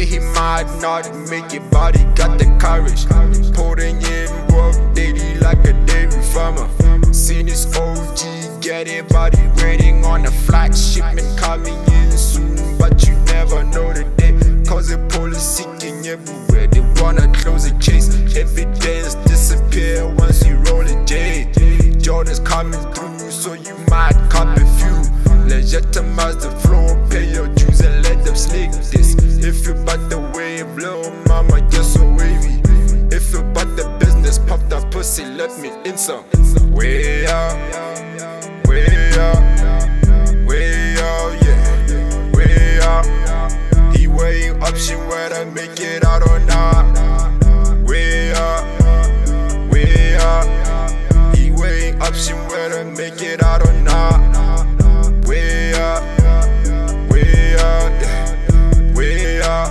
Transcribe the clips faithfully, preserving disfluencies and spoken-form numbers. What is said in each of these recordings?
say he might not make it, but he got the courage. Putting in work daily like a dairy farmer. Seen his O G get it, but he waiting on a flight. Shipment coming in soon, but you never know the day. Cause the police seeking everywhere, they wanna close the case. Evidence disappear once you roll a J. Jordan's coming through, so you might cop a few. Legitimize the flow, pay your dues and let them slick this. If you bought the wave, little mama, you're so wavy. If you bought the business, pop that pussy, let me in some. Way out, way out, way out, yeah, way out. He weighing option whether make it out or not. Way out, way out. He weighing option whether make it out or not. Way out, way out, yeah. Way out,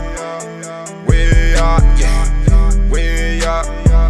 way out, yeah. Way out,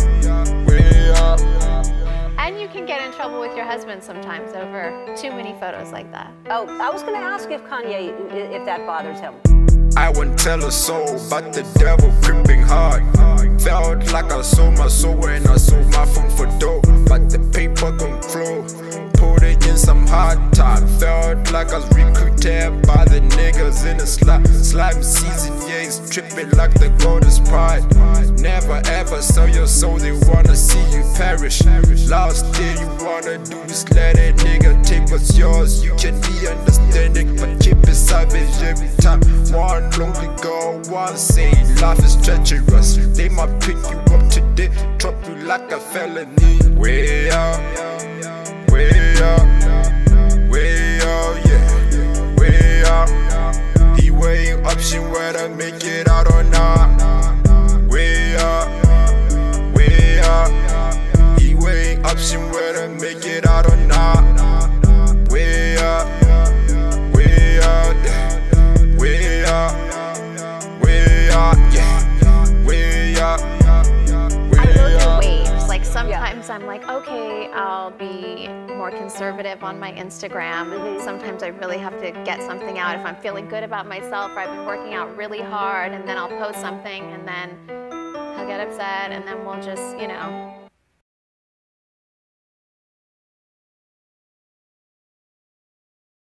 way out. And you can get in trouble with your husband sometimes over too many photos like that. Oh, I was going to ask if Kanye, if that bothers him. I won't tell a soul, but the devil creeping hard. Felt like I sold my soul when I sold my phone for dope. But the paper gon' flow, put it in some hard time. Felt like I was recruited by the niggas in the slime slime season. Yeah, it's tripping like the goddess pride. Never ever sell your soul, they wanna see you perish. Last thing you wanna do is let a nigga take what's yours. You can be understanding, but keep it savage every time. One lonely girl, one saying life is treacherous. They might pick you up today, drop you like a felony. Way out, way out, way out, yeah, way out. He weighing option whether make it out or not. Way out, way out. He weighing option whether make it out or not. Way out, way out, yeah, way out, way out, yeah, way out. I go through waves. Like sometimes I'm like, okay, I'll be more conservative on my Instagram. Mm-hmm. Sometimes I really have to get something out if I'm feeling good about myself or I've been working out really hard, and then I'll post something and then he'll get upset and then we'll just, you know,